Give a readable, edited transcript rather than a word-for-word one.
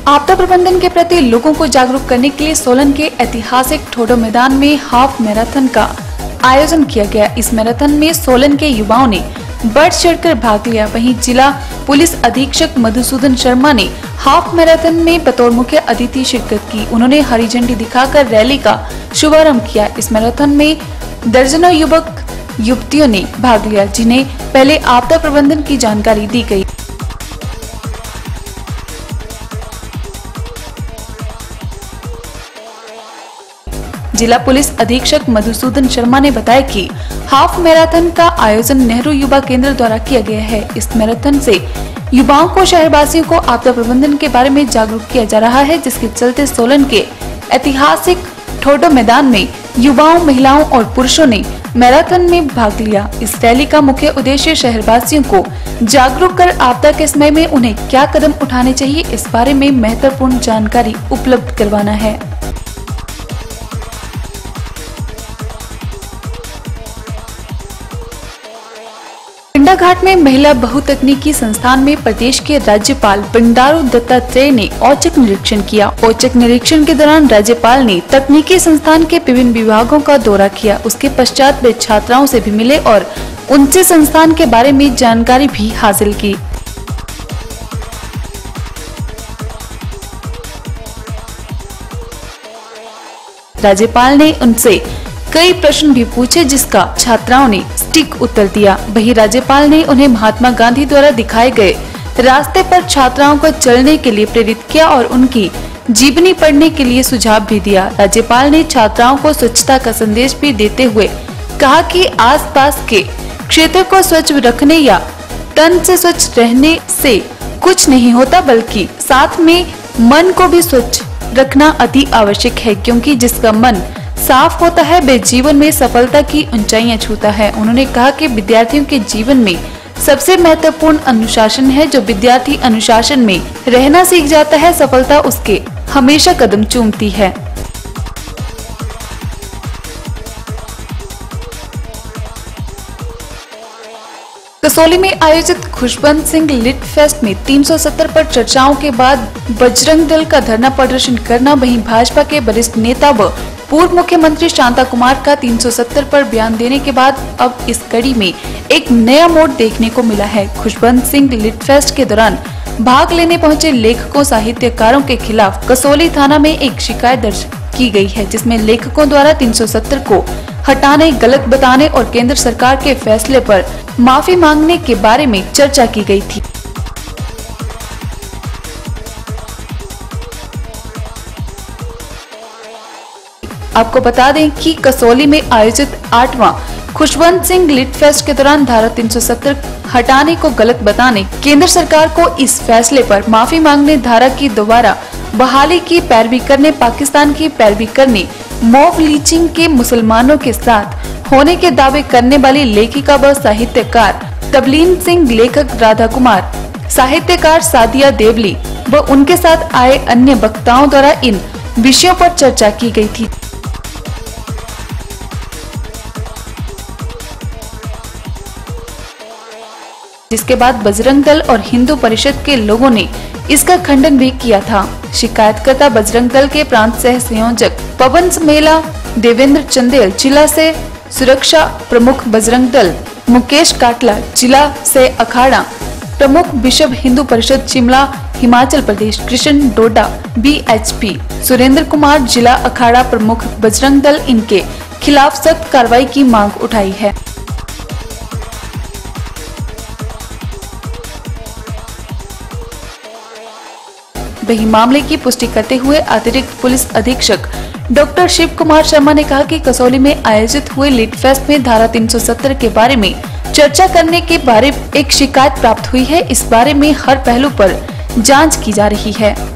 आपदा प्रबंधन के प्रति लोगों को जागरूक करने के लिए सोलन के ऐतिहासिक ठोडो मैदान में हाफ मैराथन का आयोजन किया गया। इस मैराथन में सोलन के युवाओं ने बढ़ चढ़कर भाग लिया। वहीं जिला पुलिस अधीक्षक मधुसूदन शर्मा ने हाफ मैराथन में बतौर मुख्य अतिथि शिरकत की। उन्होंने हरी झंडी दिखाकर रैली का शुभारंभ किया। इस मैराथन में दर्जनों युवक युवतियों ने भाग लिया, जिन्हें पहले आपदा प्रबंधन की जानकारी दी गई। जिला पुलिस अधीक्षक मधुसूदन शर्मा ने बताया कि हाफ मैराथन का आयोजन नेहरू युवा केंद्र द्वारा किया गया है। इस मैराथन से युवाओं को, शहरवासियों को आपदा प्रबंधन के बारे में जागरूक किया जा रहा है, जिसके चलते सोलन के ऐतिहासिक ठोडो मैदान में युवाओं, महिलाओं और पुरुषों ने मैराथन में भाग लिया। इस रैली का मुख्य उद्देश्य शहरवासियों को जागरूक कर आपदा के समय में उन्हें क्या कदम उठाने चाहिए, इस बारे में महत्वपूर्ण जानकारी उपलब्ध करवाना है। घाट में महिला बहुतकनीकी संस्थान में प्रदेश के राज्यपाल बंडारू दत्तात्रेय ने औचक निरीक्षण किया। औचक निरीक्षण के दौरान राज्यपाल ने तकनीकी संस्थान के विभिन्न विभागों का दौरा किया। उसके पश्चात वे छात्राओं से भी मिले और उनसे संस्थान के बारे में जानकारी भी हासिल की। राज्यपाल ने उनसे कई प्रश्न भी पूछे, जिसका छात्राओं ने सटीक उत्तर दिया। वहीं राज्यपाल ने उन्हें महात्मा गांधी द्वारा दिखाए गए रास्ते पर छात्राओं को चलने के लिए प्रेरित किया और उनकी जीवनी पढ़ने के लिए सुझाव भी दिया। राज्यपाल ने छात्राओं को स्वच्छता का संदेश भी देते हुए कहा कि आसपास के क्षेत्र को स्वच्छ रखने या तन से स्वच्छ रहने से कुछ नहीं होता, बल्कि साथ में मन को भी स्वच्छ रखना अति आवश्यक है, क्योंकि जिसका मन साफ होता है वे जीवन में सफलता की ऊंचाइयां छूता है। उन्होंने कहा कि विद्यार्थियों के जीवन में सबसे महत्वपूर्ण अनुशासन है। जो विद्यार्थी अनुशासन में रहना सीख जाता है, सफलता उसके हमेशा कदम चूमती है। कसौली में आयोजित खुशवंत सिंह लिट फेस्ट में 370 पर चर्चाओं के बाद बजरंग दल का धरना प्रदर्शन करना। वहीं भाजपा के वरिष्ठ नेता व पूर्व मुख्यमंत्री शांता कुमार का 370 पर बयान देने के बाद अब इस कड़ी में एक नया मोड़ देखने को मिला है। खुशवंत सिंह लिट फेस्ट के दौरान भाग लेने पहुंचे लेखकों, साहित्यकारों के खिलाफ कसौली थाना में एक शिकायत दर्ज की गई है, जिसमें लेखकों द्वारा 370 को हटाने, गलत बताने और केंद्र सरकार के फैसले पर माफी मांगने के बारे में चर्चा की गई थी। आपको बता दें कि कसौली में आयोजित 8वां खुशवंत सिंह लिट फेस्ट के दौरान धारा 370 हटाने को गलत बताने, केंद्र सरकार को इस फैसले पर माफी मांगने, धारा की दोबारा बहाली की पैरवी करने, पाकिस्तान की पैरवी करने, मॉब लिंचिंग के मुसलमानों के साथ होने के दावे करने वाली लेखिका व साहित्यकार तबलीन सिंह, लेखक राधा कुमार, साहित्यकार सादिया देवली व उनके साथ आए अन्य वक्ताओं द्वारा इन विषयों पर चर्चा की गई थी। जिसके बाद बजरंग दल और हिंदू परिषद के लोगों ने इसका खंडन भी किया था। शिकायतकर्ता बजरंग दल के प्रांत सह संयोजक पवन मेला, देवेंद्र चंदेल, जिला से सुरक्षा प्रमुख बजरंग दल, मुकेश काटला, जिला से अखाड़ा प्रमुख बिशप, हिंदू परिषद शिमला हिमाचल प्रदेश, कृष्ण डोडा BHP, सुरेंद्र कुमार, जिला अखाड़ा प्रमुख बजरंग दल, इनके खिलाफ सख्त कार्रवाई की मांग उठाई है। वही मामले की पुष्टि करते हुए अतिरिक्त पुलिस अधीक्षक डॉक्टर शिव कुमार शर्मा ने कहा कि कसौली में आयोजित हुए लिट फेस्ट में धारा 370 के बारे में चर्चा करने के बारे एक शिकायत प्राप्त हुई है। इस बारे में हर पहलू पर जांच की जा रही है।